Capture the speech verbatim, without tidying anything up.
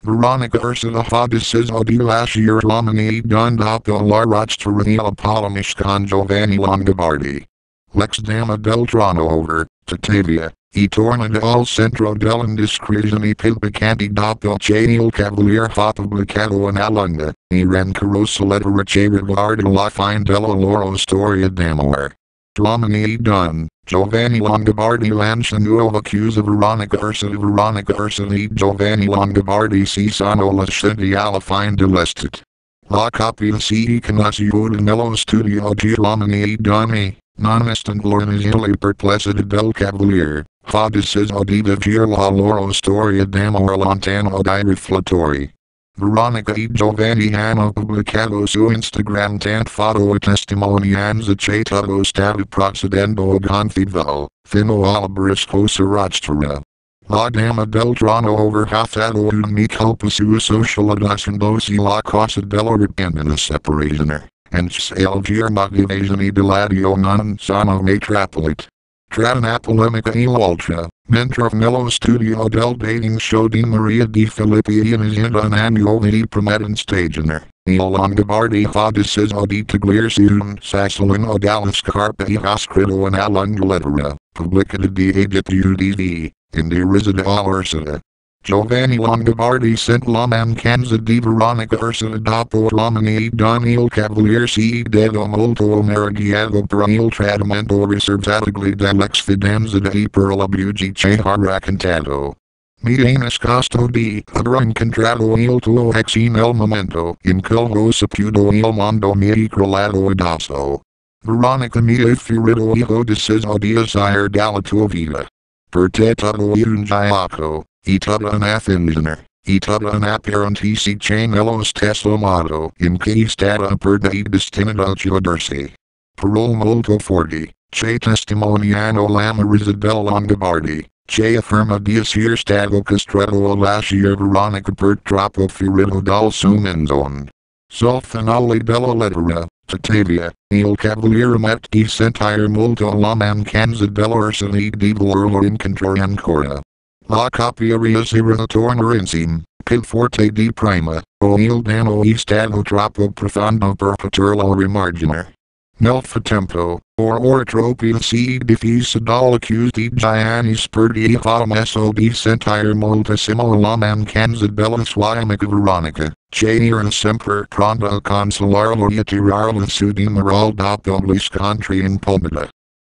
Veronica Ursida Fodices di lasciare Uomini donne dopo la ruptura della polemica con Giovanni Longobardi. L'ex dama del trono over, tuttavia, e tornata al centro dell'indiscrezione più piccante dopo che il cavaliere ha pubblicato una lunga e rancorosa lettera che riguarda la fine della loro storia d'amore. Uomini donne, Giovanni Longobardi lancia nuova accusa Veronica Ursida Veronica Ursida e Giovanni Longobardi si sono lasciati alla fine dell'estate. La coppia si è conosciuta nello studio di Uomini donne, nonostante l'inizio perplessità del cavaliere, ha deciso di vivere la loro storia d'amore lontano dai riflettori. Veronica e Giovanni hanno pubblicato su Instagram tante foto e testimonianze che tutto stava procedendo a gonfie vele, fino alla briscosa ruptura. La dama del trono over ha fatto un mea culpa sua social adesso la causa della repentina separazione, anche il gir motivazioni dell'addio non sono metropolite. Tra una polemica e l'altra, mentre nello studio del dating show di Maria di Filippi iniziata una nuova e promettente stagione, il Longobardi ha deciso di togliersi un sassolino dalla scarpa e ha scritto una lunga lettera, pubblicata di Oggettivamente, indirizzata all'Ursida. Giovanni Longobardi sent la mancanza di Veronica Ursida dopo Uomini donne il cavaliere si è detto molto omeragiato per il trattamento riservatogli dall'ex fidanza e per l'abuso che ha raccontato. Mi è nascosto di aver incontrato il tuo ex nel momento in cui ho saputo il mondo mi è crollato addosso. Veronica mi ha ferito e ho deciso di uscire dalla tua vita. Per te tutto è un gioco. E tutta una finzione, e tutta una parentesi che nello stesso modo in cui è stata aperta e destinata a chiudersi. Parole molto forti, che testimoniano l'amarezza del Longobardi, che afferma di essere stato costretto a lasciare Veronica per troppo ferito dal suo menzogno. Sul finale della lettera, tuttavia, il cavaliere mette di sentire molto la mancanza dell'Ursida e di volerlo incontrare ancora. La coppia riuscirà a tornare insieme, più forte di prima, o il danno è stato troppo profondo per poterlo rimarginare. Nel frattempo, or ora troppo si è difesa dall'accusa di Giovanni Sperdi e ha messo di sentire moltissimo la mancanza della sua amica Veronica, che era sempre pronta a consolarlo e a tirarlo su di moral dopo gli scontri in pomata.